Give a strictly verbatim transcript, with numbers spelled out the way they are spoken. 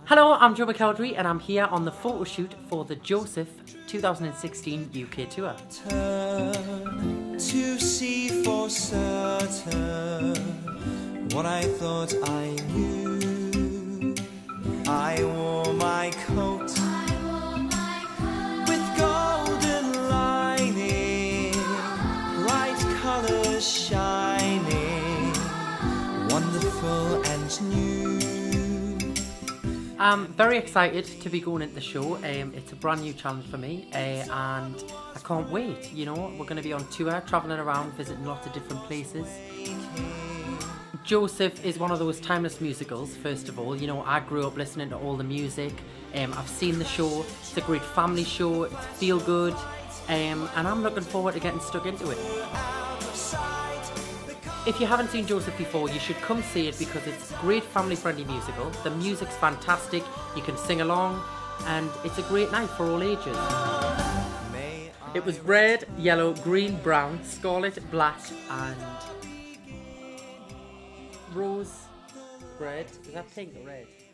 Hello, I'm Joe McElderry and I'm here on the photo shoot for the Joseph two thousand sixteen U K tour. To see for certain what I thought I knew. I wore my coat, I wore my coat with golden lining, bright colours shining, wonderful and new. I'm very excited to be going into the show. Um, it's a brand new challenge for me uh, and I can't wait. You know, we're going to be on tour, travelling around, visiting lots of different places. Joseph is one of those timeless musicals, first of all. You know, I grew up listening to all the music. Um, I've seen the show. It's a great family show. It's feel good. Um, and I'm looking forward to getting stuck into it. If you haven't seen Joseph before, you should come see it because it's a great family-friendly musical. The music's fantastic, you can sing along, and it's a great night for all ages. It was red, yellow, green, brown, scarlet, black, and rose red. Is that pink or red?